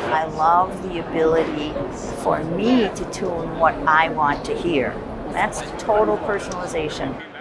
I love the ability for me to tune what I want to hear. That's total personalization.